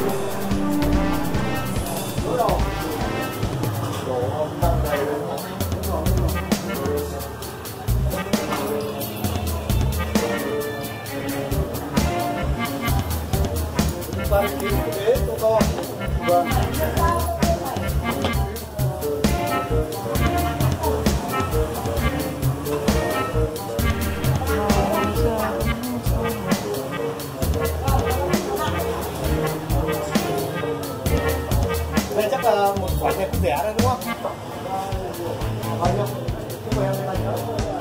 Đây chắc là một khoản này cũng rẻ đấy đúng không? Bao nhiêu? Chúc mừng em bao nhiêu?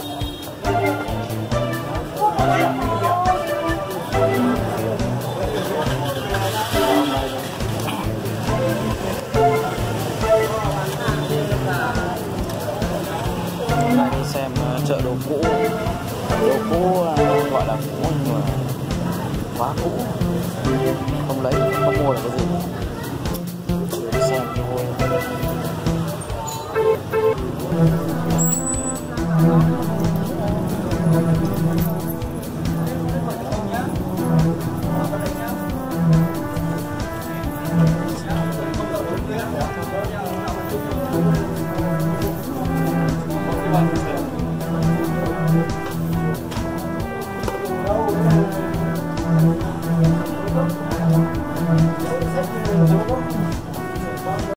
Đây đi xem chợ đồ cũ. Đồ cũ gọi là cũ nhưng mà quá cũ, không lấy, không mua được cái gì. Đi xem thôi.